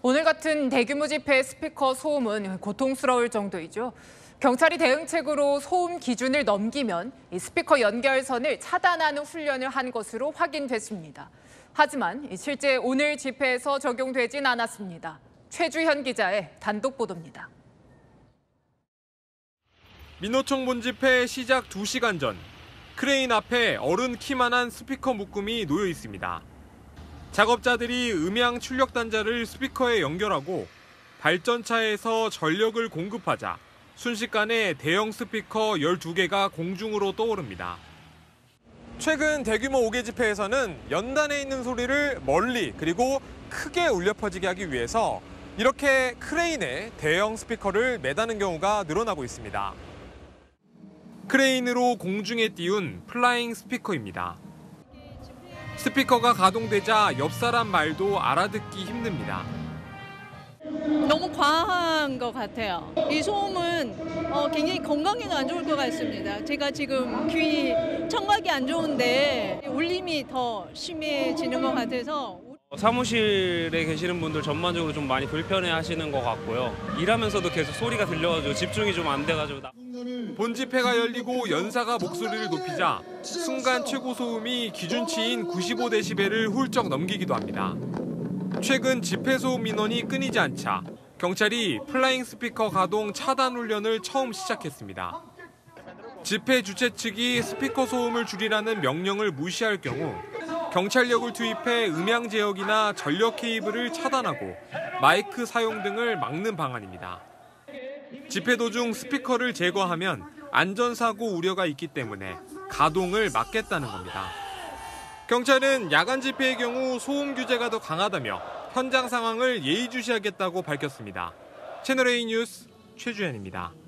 오늘 같은 대규모 집회 스피커 소음은 고통스러울 정도이죠. 경찰이 대응책으로 소음 기준을 넘기면 이 스피커 연결선을 차단하는 훈련을 한 것으로 확인됐습니다. 하지만 실제 오늘 집회에서 적용되진 않았습니다. 최주현 기자의 단독 보도입니다. 민노총 본집회 시작 2시간 전, 크레인 앞에 어른 키만한 스피커 묶음이 놓여 있습니다. 작업자들이 음향 출력 단자를 스피커에 연결하고 발전차에서 전력을 공급하자 순식간에 대형 스피커 12개가 공중으로 떠오릅니다. 최근 대규모 5개 집회에서는 연단에 있는 소리를 멀리 그리고 크게 울려 퍼지게 하기 위해서 이렇게 크레인에 대형 스피커를 매다는 경우가 늘어나고 있습니다. 크레인으로 공중에 띄운 플라잉 스피커입니다. 스피커가 가동되자 옆 사람 말도 알아듣기 힘듭니다. 너무 과한 것 같아요. 이 소음은 굉장히 건강에는 안 좋을 것 같습니다. 제가 지금 귀 청각이 안 좋은데 울림이 더 심해지는 것 같아서. 사무실에 계시는 분들 전반적으로 좀 많이 불편해하시는 것 같고요. 일하면서도 계속 소리가 들려가지고 집중이 좀 안 돼가지고. 본집회가 열리고 연사가 목소리를 높이자 순간 최고 소음이 기준치인 95데시벨을 훌쩍 넘기기도 합니다. 최근 집회 소음 민원이 끊이지 않자 경찰이 플라잉 스피커 가동 차단 훈련을 처음 시작했습니다. 집회 주최 측이 스피커 소음을 줄이라는 명령을 무시할 경우 경찰력을 투입해 음향 제어기나 전력 케이블을 차단하고 마이크 사용 등을 막는 방안입니다. 집회 도중 스피커를 제거하면 안전사고 우려가 있기 때문에 가동을 막겠다는 겁니다. 경찰은 야간 집회의 경우 소음 규제가 더 강하다며 현장 상황을 예의주시하겠다고 밝혔습니다. 채널A 뉴스 최주현입니다.